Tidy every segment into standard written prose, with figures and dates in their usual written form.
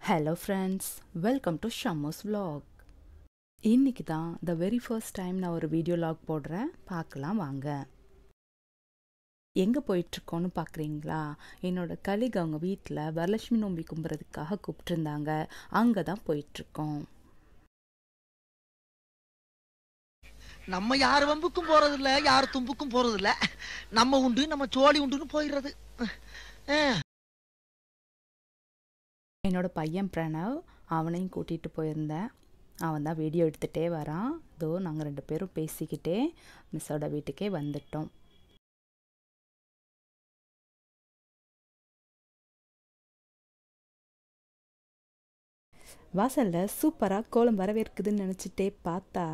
Hello friends, welcome to shammu'svlog. இன்னைக்கு தான் the very first time நான் ஒரு வீடியோ லாக் போடுறேன். பார்க்கலாம் வாங்க. எங்கே போயிட்டுருக்கோன்னு பார்க்குறீங்களா? என்னோட கலிக் அவங்க வீட்டில் வரலட்சுமி நோம்பி கும்புறதுக்காக கூப்பிட்டுருந்தாங்க. அங்கே தான் போயிட்டுருக்கோம். நம்ம யார் வம்புக்கும் போறதில்ல, யார் தும்புக்கும் போறதில்ல. நம்ம உண்டு, நம்ம சோழி உண்டுன்னு போயிடுறது. என்னோட பையன் பிரணவ் அவனையும் கூட்டிகிட்டு போயிருந்தேன். அவன் தான் வீடியோ எடுத்துகிட்டே வரான். இதோ நாங்கள் 2 பேரும் பேசிக்கிட்டே மிஸ்ஸோட வீட்டுக்கே வந்துட்டோம். வாசலில் சூப்பராக கோலம் வரவேற்குதுன்னு நினச்சிட்டே பார்த்தா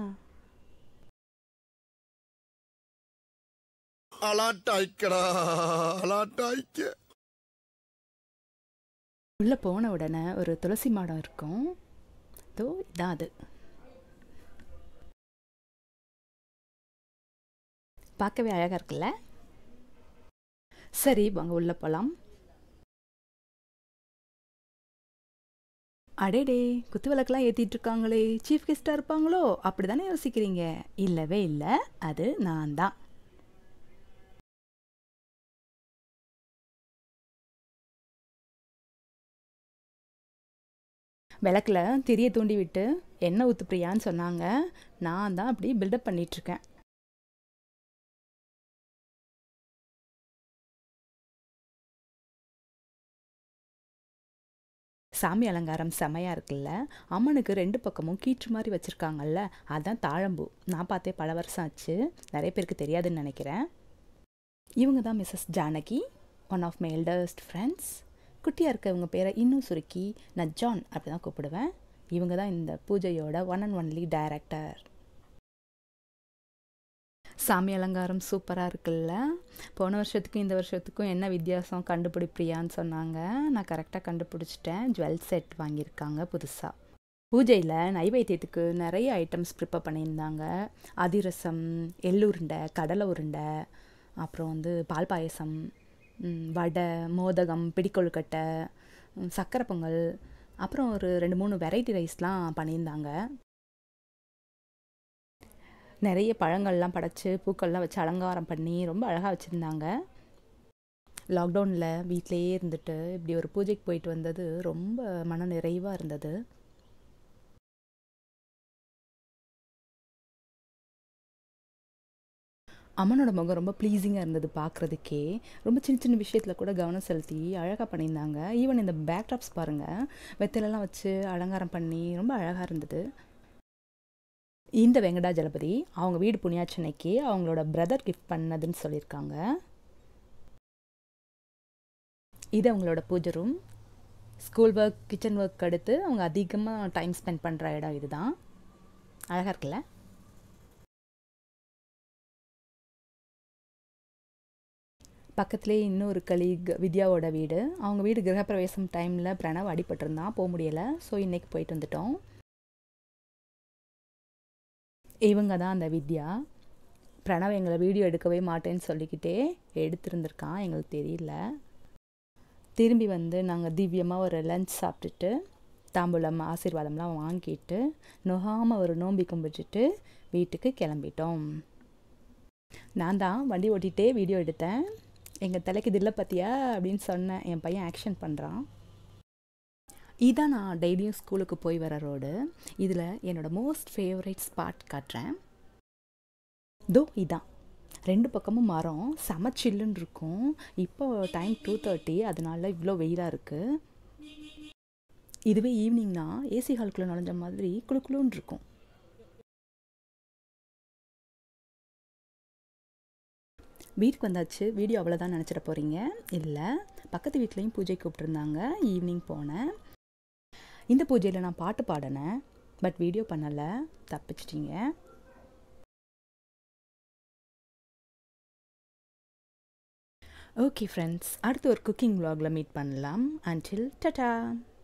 உள்ளே போன உடனே ஒரு துளசி மாடம் இருக்கும். இதோ இதான் அது. பார்க்கவே அழகாக இருக்குல்ல? சரி வாங்க உள்ளே போகலாம். அடேடே, குத்து விளக்கெல்லாம் ஏற்றிட்டு இருக்காங்களே, சீஃப் கெஸ்ட்டாக இருப்பாங்களோ அப்படி தானே யோசிக்கிறீங்க? இல்லவே இல்லை, அது நான் தான். விளக்கில் திரியை தூண்டி விட்டு எண்ணெய் ஊற்றுப்பிரியான்னு சொன்னாங்க. நான் தான் அப்படி பில்டப் பண்ணிகிட்ருக்கேன். சாமி அலங்காரம் செமையாக இருக்குல்ல? அம்மனுக்கு 2 பக்கமும் கீற்று மாதிரி வச்சுருக்காங்கல்ல, அதுதான் தாழம்பூ. நான் பார்த்தே பல வருஷம் ஆச்சு, நிறைய பேருக்கு தெரியாதுன்னு நினைக்கிறேன். இவங்க தான் Mrs Janaki, one of my eldest friends. குட்டியாக இருக்க இவங்க பேரை இன்னும் சுருக்கி நான் ஜான் அப்படி தான் கூப்பிடுவேன். இவங்க தான் இந்த பூஜையோட ஒன் அண்ட் ஒன்லி டைரக்டர். சாமி அலங்காரம் சூப்பராக இருக்குல்ல? போன வருஷத்துக்கும் இந்த வருஷத்துக்கும் என்ன வித்தியாசம் கண்டுபிடிப்பியான்னு சொன்னாங்க. நான் கரெக்டாக கண்டுபிடிச்சிட்டேன். ஜுவல் செட் வாங்கியிருக்காங்க புதுசாக. பூஜையில் நைவேத்தியத்துக்கு நிறைய ஐட்டம்ஸ் ப்ரிப்பேர் பண்ணியிருந்தாங்க. அதிரசம், எள்ளுருண்டை, கடலை உருண்டை, அப்புறம் பால் பாயசம், வடை, மோதகம், பிடிக்கொழுக்கட்டை, சக்கரை பொங்கல், அப்புறம் ஒரு 2-3 வெரைட்டி ரைஸ்லாம் பண்ணியிருந்தாங்க. நிறைய பழங்கள்லாம் படைச்சி பூக்கள்லாம் வச்சு அலங்காரம் பண்ணி ரொம்ப அழகாக வச்சுருந்தாங்க. லாக்டவுனில் வீட்டிலையே இருந்துட்டு இப்படி ஒரு பூஜைக்கு போயிட்டு வந்தது ரொம்ப மன நிறைவாக இருந்தது. அம்மனோட முகம் ரொம்ப ப்ளீஸிங்காக இருந்தது பார்க்குறதுக்கே. ரொம்ப சின்ன சின்ன விஷயத்தில் கூட கவனம் செலுத்தி அழகாக பண்ணியிருந்தாங்க. ஈவன் இந்த பேக்ட்ராப்ஸ் பாருங்கள், வெத்தலைலாம் வச்சு அலங்காரம் பண்ணி ரொம்ப அழகாக இருந்தது. இந்த வெங்கடாஜலபதி அவங்க வீடு புண்ணியாச்சனைக்கு அவங்களோட பிரதர் கிஃப்ட் பண்ணதுன்னு சொல்லியிருக்காங்க. இது அவங்களோட puja room. School work, kitchen work அடுத்து அவங்க அதிகமாக டைம் ஸ்பெண்ட் பண்ணுற இடம் இதுதான். அழகாக இருக்குல்ல? பக்கத்துலேயே இன்னொரு கலீக் வித்யாவோட வீடு. அவங்க வீடு கிரகப்பிரவேசம் டைமில் பிரணவ் அடிபட்டிருந்தான், போக முடியலை. ஸோ இன்றைக்கி போயிட்டு வந்துட்டோம். இவங்க தான் அந்த வித்யா. பிரணவ் எங்களை வீடியோ எடுக்கவே மாட்டேன்னு சொல்லிக்கிட்டே எடுத்திருந்திருக்கான், எங்களுக்கு தெரியல. திரும்பி நாங்கள் திவ்யமாக ஒரு லஞ்ச் சாப்பிட்டுட்டு தாம்பூலம் ஆசீர்வாதம்லாம் வாங்கிட்டு நோகாமல் ஒரு நோம்பி கும்பிட்டுட்டு வீட்டுக்கு கிளம்பிட்டோம். நான் தான் வண்டி ஓட்டிகிட்டே வீடியோ எடுத்தேன். எங்கள் தலைக்கு தில்லை பார்த்தியா அப்படின்னு சொன்னேன். என் பையன் ஆக்ஷன் பண்ணுறான். இதான் நான் டெய்லியும் ஸ்கூலுக்கு போய் வர ரோடு. இதில் என்னோடய மோஸ்ட் ஃபேவரட் ஸ்பாட் காட்டுறேன். தோ இதான். 2 பக்கமும் மரம், செம சில்லுன்னு இருக்கும். இப்போ டைம் 2:30, அதனால இவ்வளோ வெயிலாக இருக்குது. இதுவே ஈவினிங்னா ஏசி ஹாலுக்குள்ளே நுழைஞ்ச மாதிரி குளுக்குளுன்னு இருக்கும். வீட்டுக்கு வந்தாச்சு. வீடியோ அவ்வளோதான் நினச்சிட போகிறீங்க. இல்லை, பக்கத்து வீட்லேயும் பூஜை கூப்பிட்ருந்தாங்க. ஈவினிங் போனேன். இந்த பூஜையில் நான் பாட்டு பாடினேன், பட் வீடியோ பண்ணலை, தப்பிச்சிட்டிங்க. ஓகே ஃப்ரெண்ட்ஸ், அடுத்து ஒரு குக்கிங் vlogல மீட் பண்ணலாம். அன்டில் டாடா.